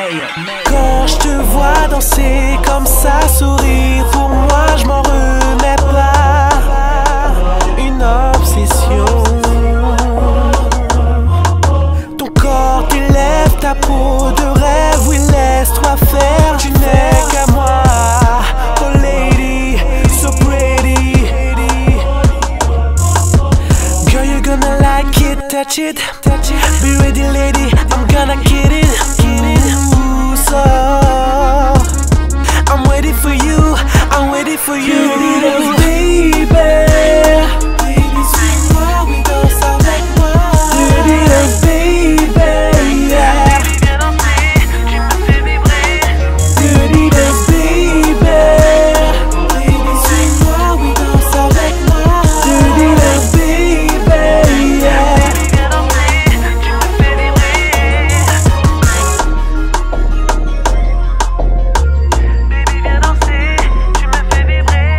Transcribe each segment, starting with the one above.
Quand je te vois danser comme ça, sourire, pour moi je m'en remets pas. Une obsession. Ton corps t'élève, ta peau de rêve, oui laisse-toi faire. Tu n'es qu'à moi, oh lady, so pretty. Girl, you're gonna like it, touch it. Be ready lady, I'm gonna get it. Ooh, so I'm waiting for you, I'm waiting for you. Baby, baby, suis-moi, oui danse avec moi. Dirty little baby, yeah. Viens danser, tu me fais vibrer. Dirty little baby, baby, suis-moi, oui danse avec moi. Dirty little baby, yeah. Viens danser, tu me fais vibrer. Baby, viens danser, tu me fais vibrer.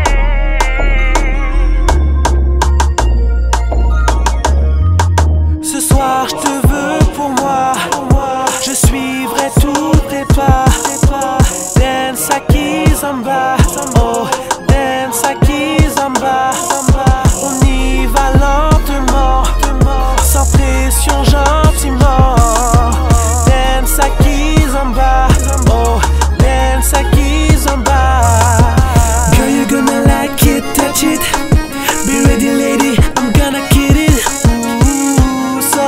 Ce soir je te veux pour moi, je suivrai tous tes pas. Dance à Kizomba, oh dance à Kizomba. On y va lentement, sans pression, gentiment. Dance à Kizomba, oh dance à Kizomba. Girl, you're gonna like it, touch it. Be ready lady, I'm gonna get it. Ooh, so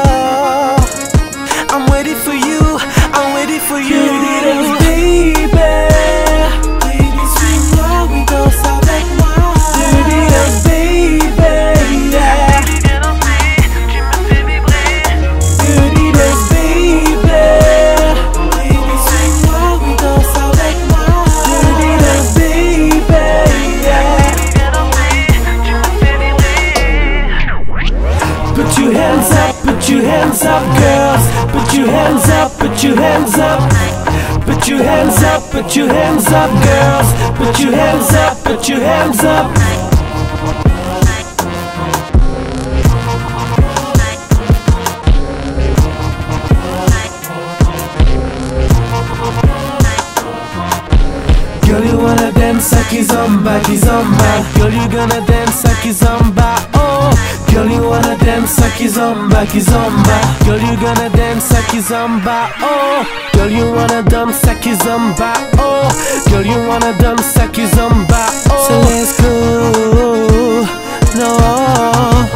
I'm waiting for you, I'm waiting for you. Baby, baby, suis-moi, oui danse avec moi. Dirty little baby, yeah. Viens danser, tu me fais vibrer. Dirty little baby, baby, suis-moi, oui danse avec moi. Dirty little baby, yeah. Viens danser, tu me fais vibrer. Put your hands up, put your hands up, girls. Put your hands up, put your hands up. Put your hands up, put your hands up, girls. Put your hands up, put your hands up. Girl, you wanna dance a kizomba, kizomba. Girl, you gonna dance a kizomba, oh. Girl, you wanna dance a kizomba, kizomba. Girl, you gonna dance a kizomba, oh. Girl, you wanna dance a kizomba, oh. Girl, you wanna dance a kizomba, oh. So let's go, no,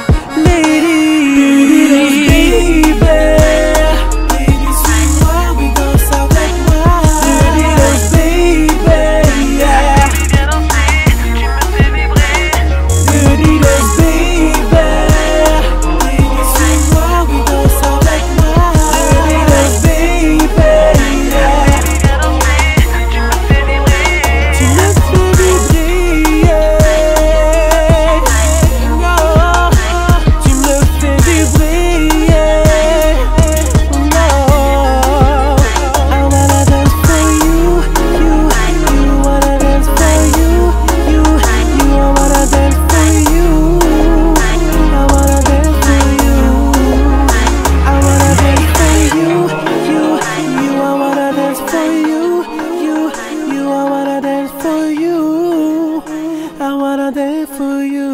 lady, baby, baby, suis-moi, oui danse avec moi. Dirty little baby, yeah. Viens danser, tu me fais vibrer. Dirty little baby, baby, suis-moi, oui danse avec moi. Dirty little baby, yeah. Viens danser, tu me fais vibrer. Tu me fais vibrer, yeah. No, tu me fais vibrer, yeah. No, I wanna dance for you, you wanna dance for you, I wanna dance for you, I wanna dance for you, I wanna dance for you, I wanna dance for you, I wanna dance for you, I wanna dance for you.